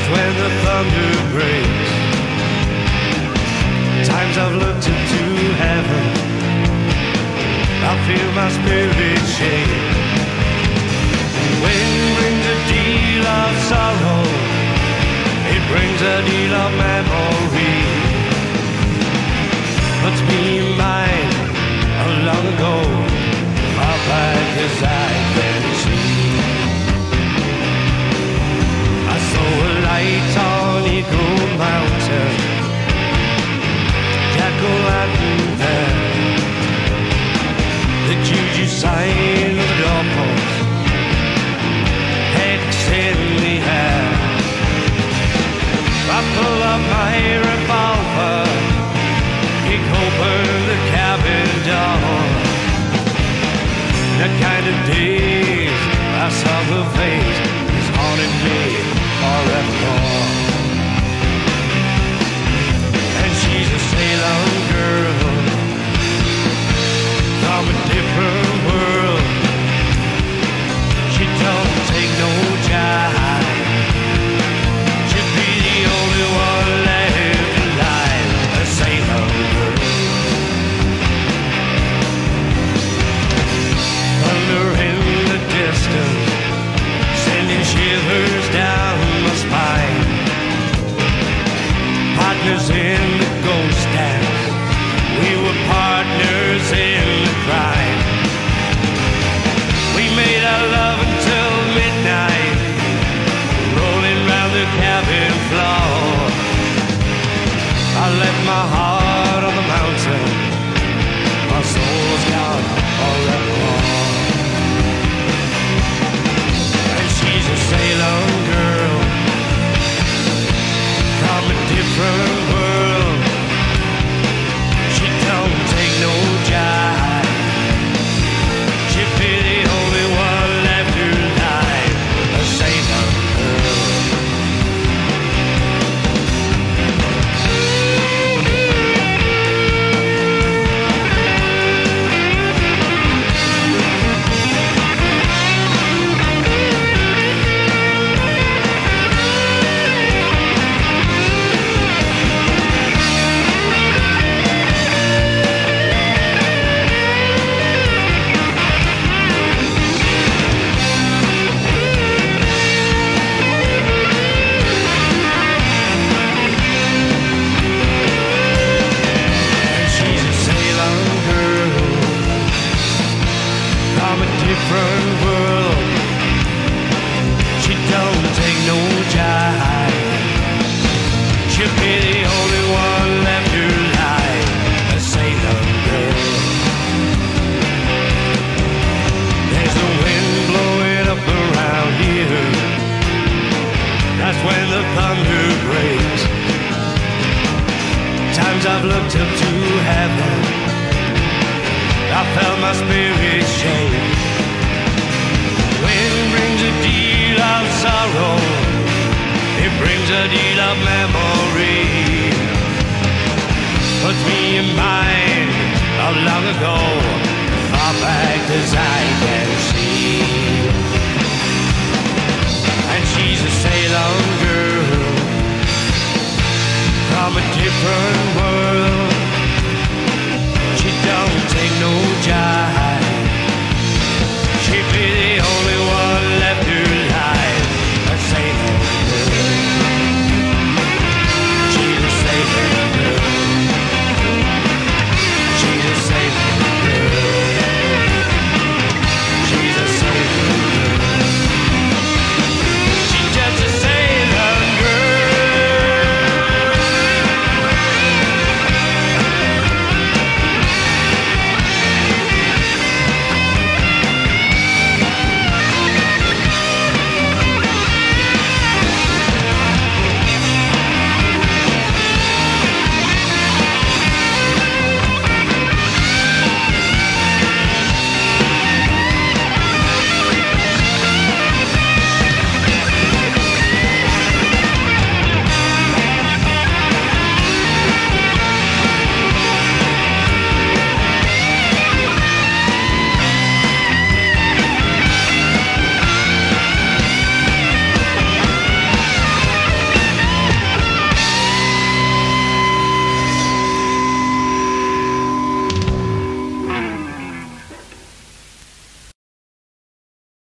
when the thunder breaks. Times I've looked into heaven, I feel my spirit shake. Wind brings a deal of sorrow, it brings a deal of memory. Puts me in mind of long ago, far back as I can see. I saw a light on Eagle Mountain, Jack-o'-lantern there. The juju sign of the doorpost, hex in the air. I pull up my revolver, kick open the cabin door. The kind of days I saw her face is haunting me forevermore. And she's a Salem girl from a different world. She don't take no jive. She'd be the only one left alive, a Salem girl. Thunder in the distance, sending shivers down my spine. Partners in the ghost dance, we were partners in the crime. We made our love until midnight, rolling round the cabin floor. I left my heart on the mountain, my soul's gone forevermore. And she's a Salem girl from a different world. She don't take no jive. She'd be the only one left alive, a Salem girl. Different world. She don't take no jive. She'll be the only one left alive, a Salem girl. There's a wind blowing up around here, that's when the thunder breaks. Times I've looked up to heaven, I felt my spirit shake. Wind brings a deal of sorrow, it brings a deal of memory. Puts me in mind of long ago, far back as I can see. And she's a Salem girl from a different world.